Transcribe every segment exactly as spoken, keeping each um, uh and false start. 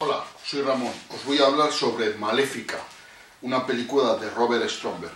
Hola, soy Ramón. Os voy a hablar sobre Maléfica, una película de Robert Stromberg.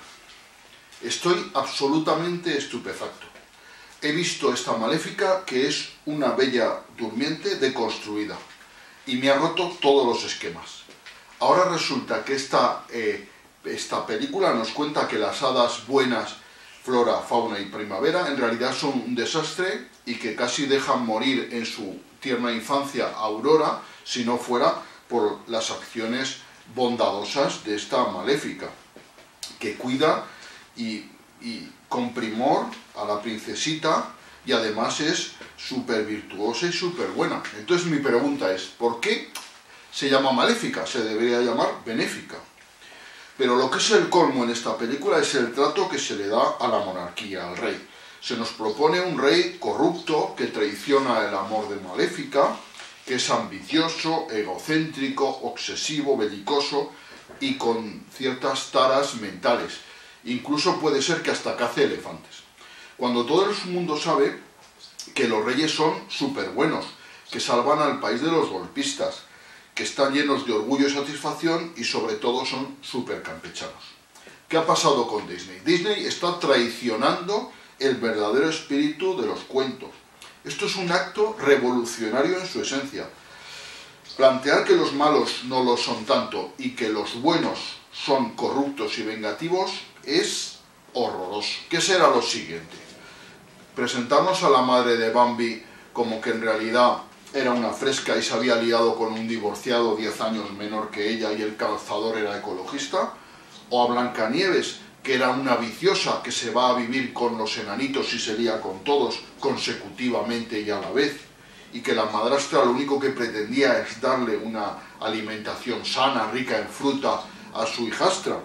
Estoy absolutamente estupefacto. He visto esta Maléfica, que es una bella durmiente deconstruida, y me ha roto todos los esquemas. Ahora resulta que esta, eh, esta película nos cuenta que las hadas buenas, Flora, Fauna y Primavera, en realidad son un desastre y que casi dejan morir en su tierna infancia a Aurora, si no fuera por las acciones bondadosas de esta Maléfica, que cuida y, y con primor a la princesita, y además es súper virtuosa y súper buena. Entonces mi pregunta es, ¿por qué se llama Maléfica? Se debería llamar Benéfica. Pero lo que es el colmo en esta película es el trato que se le da a la monarquía, al rey. Se nos propone un rey corrupto que traiciona el amor de Maléfica, que es ambicioso, egocéntrico, obsesivo, belicoso y con ciertas taras mentales. Incluso puede ser que hasta cace elefantes. Cuando todo el mundo sabe que los reyes son súper buenos, que salvan al país de los golpistas, que están llenos de orgullo y satisfacción y sobre todo son súper campechanos. ¿Qué ha pasado con Disney? Disney está traicionando el verdadero espíritu de los cuentos. Esto es un acto revolucionario en su esencia. Plantear que los malos no lo son tanto y que los buenos son corruptos y vengativos es horroroso. ¿Qué será lo siguiente? Presentarnos a la madre de Bambi como que en realidad era una fresca y se había liado con un divorciado diez años menor que ella y el calzador era ecologista, o a Blancanieves, que era una viciosa que se va a vivir con los enanitos y se lía con todos consecutivamente y a la vez, y que la madrastra lo único que pretendía es darle una alimentación sana, rica en fruta a su hijastra.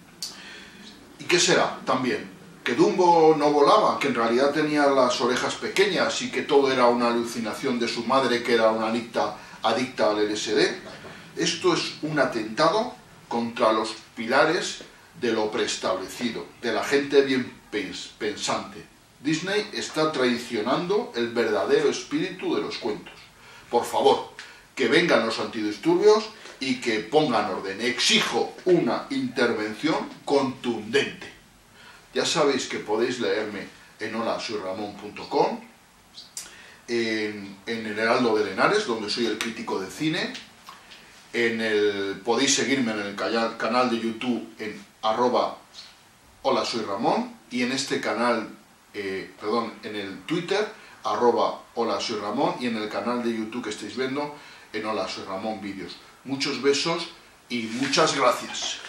¿Y qué será también? Que Dumbo no volaba, que en realidad tenía las orejas pequeñas y que todo era una alucinación de su madre, que era una adicta, adicta al L S D. Esto es un atentado contra los pilares de lo preestablecido, de la gente bien pensante. Disney está traicionando el verdadero espíritu de los cuentos. Por favor, que vengan los antidisturbios y que pongan orden. Exijo una intervención contundente. Ya sabéis que podéis leerme en hola soy ramón punto com, en, en el Heraldo de Henares, donde soy el crítico de cine. En el, podéis seguirme en el canal de YouTube en arroba hola soy Ramón, y en este canal, eh, perdón, en el Twitter arroba hola soy Ramón, y en el canal de YouTube que estáis viendo en hola soy Ramón vídeos. Muchos besos y muchas gracias.